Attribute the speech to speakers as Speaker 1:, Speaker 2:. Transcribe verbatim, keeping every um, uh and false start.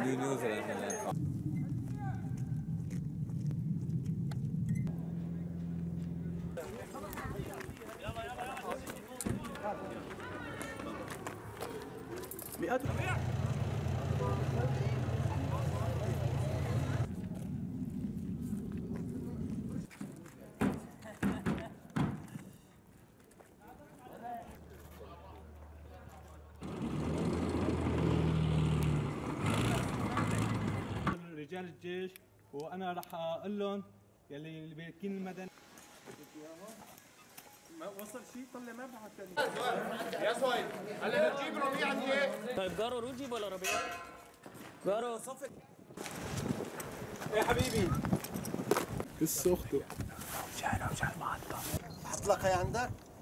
Speaker 1: نيوزيلندا. مئات رجال الجيش، وانا راح اقول لهم يلي اللي بيكين المدني ما وصل شيء طلع ما بعد ثاني. يا سويد هلا نجيب ربيع عندي. طيب جارو روح جيب ولا ربيع؟ جارو صفق يا حبيبي. لسه اخته. مشان مشان ما عندها.
Speaker 2: احط لك هي عندك؟